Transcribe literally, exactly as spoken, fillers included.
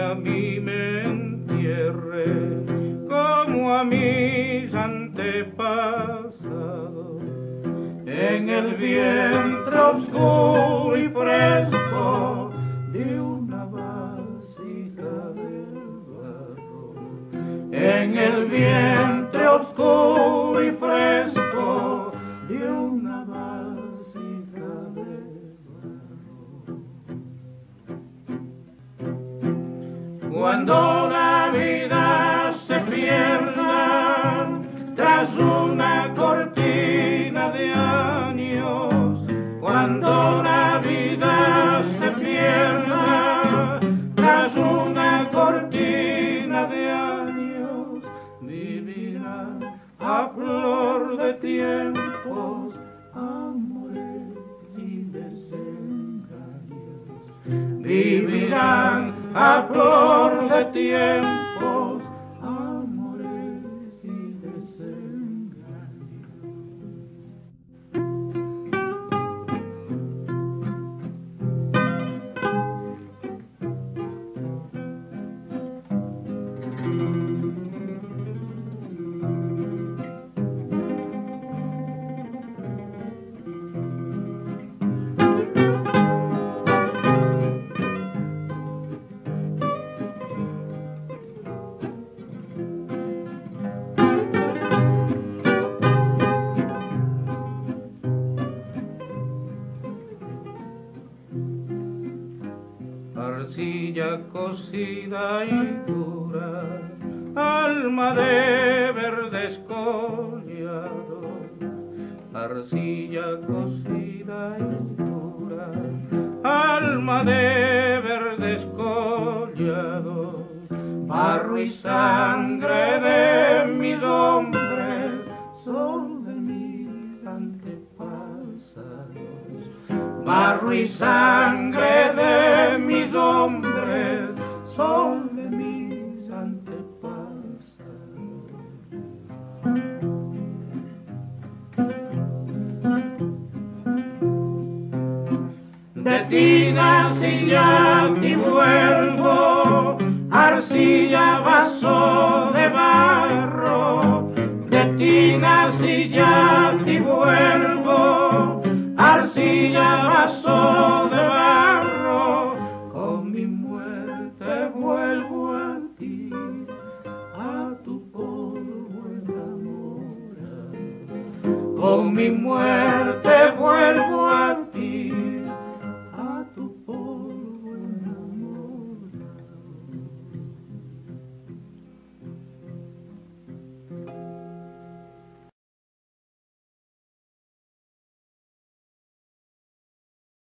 a mí me entierre como a mis antepasados en el vientre oscuro y fresco de una vasija de barro, en el vientre oscuro y fresco de una vasija de barro. Cuando la vida se pierda tras una cortina de años, cuando la vida se pierda tras una cortina de años, vivirán a flor de tiempos, amores y desengaños, vivirán a flor de tiempos, amores y desengaños. Arcilla cocida y dura, alma de verde escollado, arcilla cocida y dura, alma de verde escollado, barro y sangre de mis hombres, sol de mis antepasados, barro y sangre de mis hombres, sol de mis antepasados. De ti nací y a ti vuelvo, arcilla, vaso de barro. De ti nací y a ti vuelvo, arcilla, vaso de barro. Con mi muerte vuelvo a ti, a tu polvo enamorado. Con mi muerte